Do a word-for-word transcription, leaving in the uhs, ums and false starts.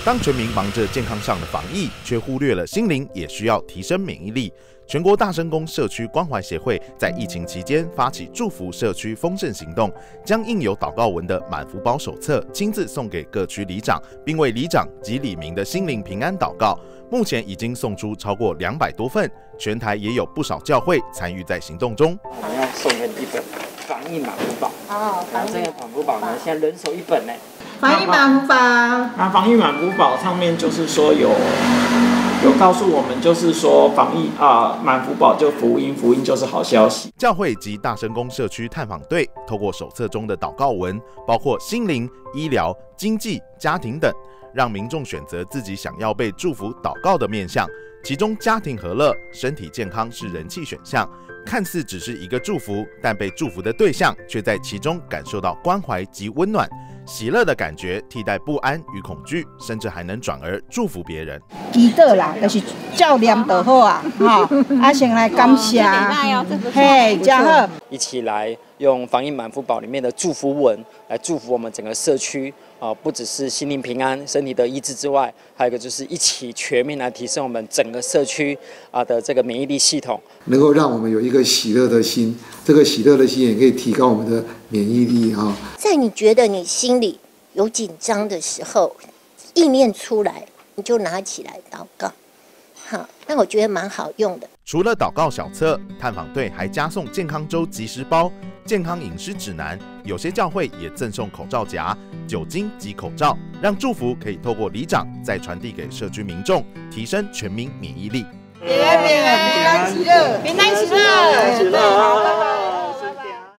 当全民忙着健康上的防疫，却忽略了心灵也需要提升免疫力。全国大声公社区关怀协会在疫情期间发起祝福社区丰盛行动，将印有祷告文的满福宝手册亲自送给各区里长，并为里长及里民的心灵平安祷告。目前已经送出超过两百多份，全台也有不少教会参与在行动中。 我要送给你一本防疫满福宝哦，然后这个满福宝呢，现在人手一本呢。 防疫满福宝， 那防疫满福宝上面就是说有有告诉我们，就是说防疫啊，满福宝就福音，福音就是好消息。 教会及大声公社区探访队透过手册中的祷告文，包括心灵、医疗、经济、家庭等，让民众选择自己想要被祝福祷告的面向。其中家庭和乐、身体健康是人气选项，看似只是一个祝福，但被祝福的对象却在其中感受到关怀及温暖。喜乐的感觉替代不安与恐惧，甚至还能转而祝福别人。 祈祷啦，就是照念就好啊，哈，啊先来感谢，嘿，真好。 一起来用防疫满福宝里面的祝福文来祝福我们整个社区啊，不只是心灵平安、身体的医治之外，还有一个就是一起全面来提升我们整个社区啊的这个免疫力系统， 能够让我们有一个喜乐的心，这个喜乐的心也可以提高我们的免疫力啊。 在你觉得你心里有紧张的时候，意念出来，你就拿起来祷告，好，那我觉得蛮好用的。 除了祷告小册，探访队还加送健康周即时包、健康饮食指南，有些教会也赠送口罩夹、酒精及口罩，让祝福可以透过里长再传递给社区民众，提升全民免疫力。 平安平安，平安喜乐，平安喜乐， 喜乐。